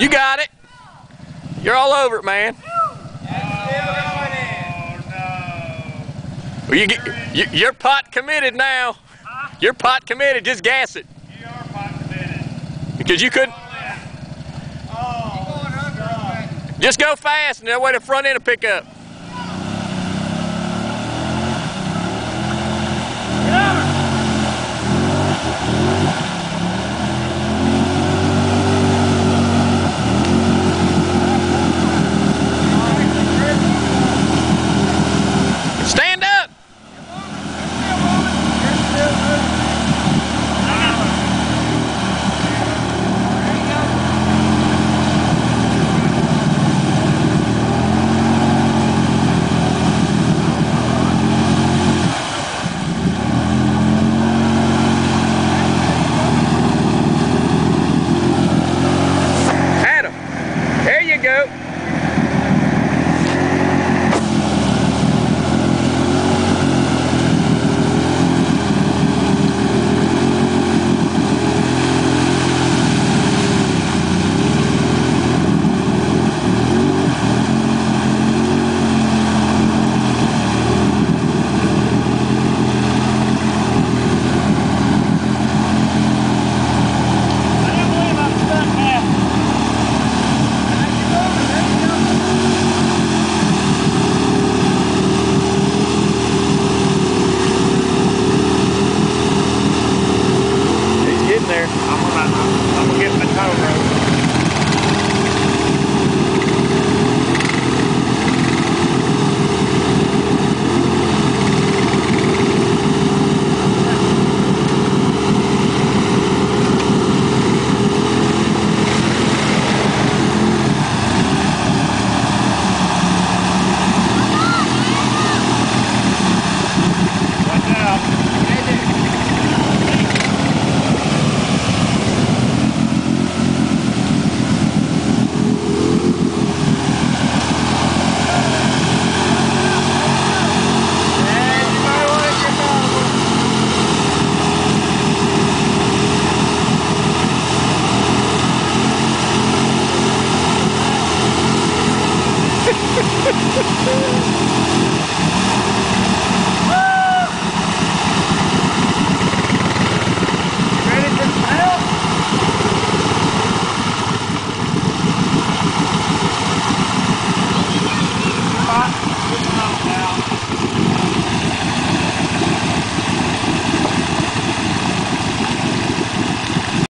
You got it. You're all over it, man. Well, you're pot committed now. You're pot committed. Just gas it. You are pot committed. Because you couldn't. Just go fast, and that way the front end will pick up. Stand up. Adam, there you go. There. I'm gonna get the tow rope. Watch out.